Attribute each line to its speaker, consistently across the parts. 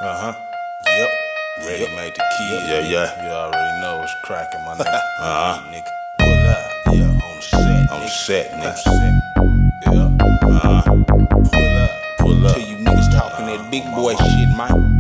Speaker 1: Yep. Ready made the key.
Speaker 2: Yeah.
Speaker 1: You already know what's cracking, my nigga.
Speaker 2: Nigga.
Speaker 1: Pull up. Yeah, on the set.
Speaker 2: On the set, nigga.
Speaker 1: Yeah. Pull up.
Speaker 2: Till you niggas talking that big boy shit, man.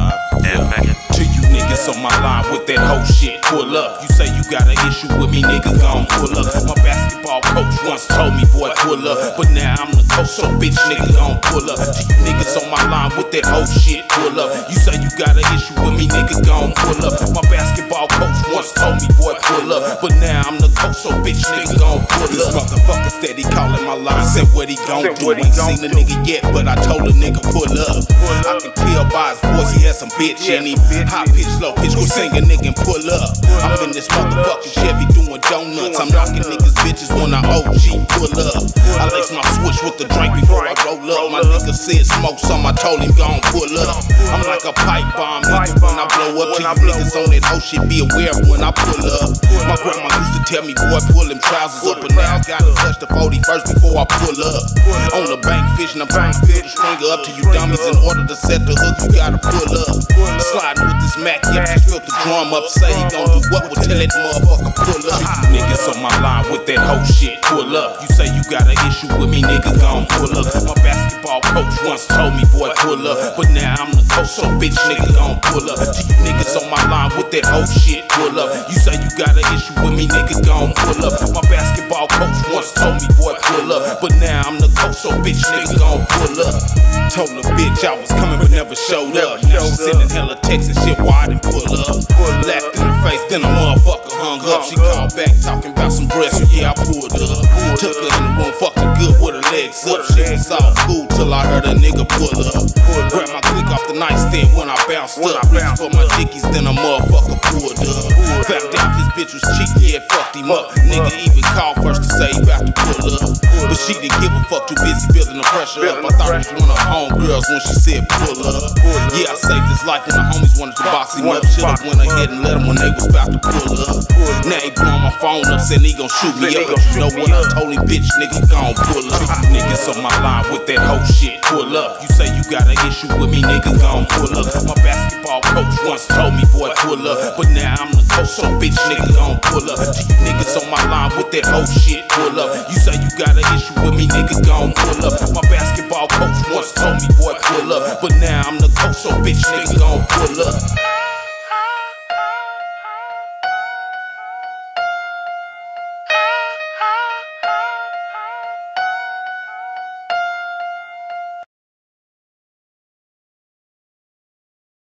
Speaker 1: To you niggas on my line with that whole shit, pull up. You say you got an issue with me, nigga, gon' pull up. My basketball coach once told me, boy, pull up. But now I'm the coach, so bitch, nigga, gon' pull up. To you niggas on my line with that whole shit, pull up. You say you got an issue with me, nigga, gon' pull up. My basketball coach once told me, boy, pull up. But now I'm the coach, so bitch, nigga, gon' pull up. This motherfucker steady calling my line, said what he gon' do. Ain't seen the nigga yet, but I told the nigga, pull up. I can tell by his voice he has some bitch in him. High pitch, low pitch, go sing a nigga and pull up. I'm in this motherfucking Chevy doing donuts. I'm knocking niggas bitches when I OG pull up. I lace my switch with the drink before I roll up. My nigga said smoke some, I told him gon' pull up. I'm like a pipe bomb, nigga, when I blow up. To you niggas on that whole shit, be aware of when I pull up. My grandma used to tell me, boy, pull them trousers up. But now I gotta touch the 41st before I pull up. On the bank fishing, I'm trying to fill the stringer up. To you dummies, in order to set the hook, you gotta pull up. Sliding with this Mac, yeah, just filled the drum up. Say he gon' do what? Well, tell that motherfucker pull up. You niggas on my line with that whole shit, pull up. You say you got an issue with me, nigga, gon' pull up. My basketball coach once told me, boy, pull up. But now I'm the coach, so bitch, nigga, gon' pull up. To you niggas on my line with that whole shit, pull up. You say you got an issue with me, nigga, gon' pull up. My basketball coach once told me, boy, pull up. But now I'm the coach, so bitch, nigga, gon' pull up. Told the bitch I was coming, but never showed up. Now she sending hella texts and shit, why I didn't pull up. Laughed in her face, then a motherfucker hung up. She called back talking about some breasts, so yeah, I pulled up. Took her in the room, fucking good with her legs up. Shit was all cool till I heard a nigga pull up. Grabbed my click off the nightstand when I bounced up. Reached for my dickies, then a motherfucker pulled up. Found out his bitch was cheating, yeah, fucked him up. Nigga even called first to say he about to pull up. But she didn't give a fuck, too busy building the pressure up. I thought it was one of her homegirls when she said pull up. Yeah, I saved his life when the homies wanted to box him up. Should've went ahead and let him when they was about to pull up. Now he blowing my phone up, saying he gon' shoot me up. But you know what I told him, bitch, nigga, gon' pull up. You niggas on my line with that whole shit, pull up. You say you got an issue with me, nigga, gon' pull up. My basketball coach once told me, boy, pull up. But now I'm the coach, so bitch, nigga, gon' pull up. To you niggas on my line with that whole shit, pull up. You say you got an issue with me, nigga, gon' pull up. My basketball coach once told me, boy, pull up. But now I'm the coach, so bitch, nigga, gon' pull up.